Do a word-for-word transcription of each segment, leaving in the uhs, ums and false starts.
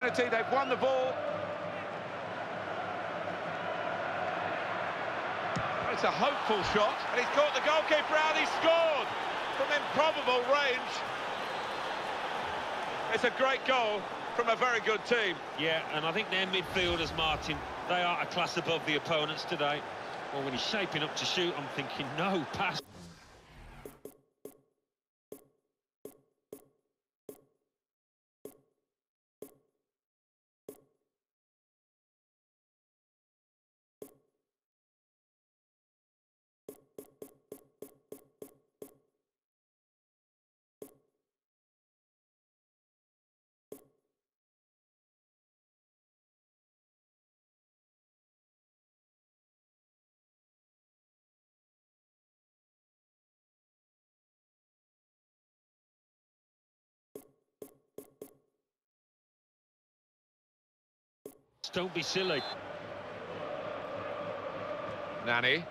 They've won the ball. It's a hopeful shot, and he's caught the goalkeeper out. He's scored from improbable range. It's a great goal from a very good team. Yeah, and I think their midfielders, Martin, they are a class above the opponents today. Well, when he's shaping up to shoot, I'm thinking, no, pass. Don't be silly. Nani.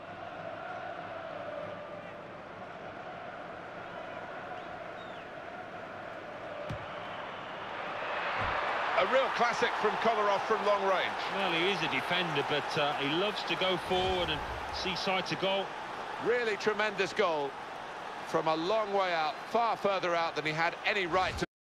A real classic from Kolarov from long range. Well, he is a defender, but uh, he loves to go forward and see side to goal. Really tremendous goal from a long way out, far further out than he had any right to.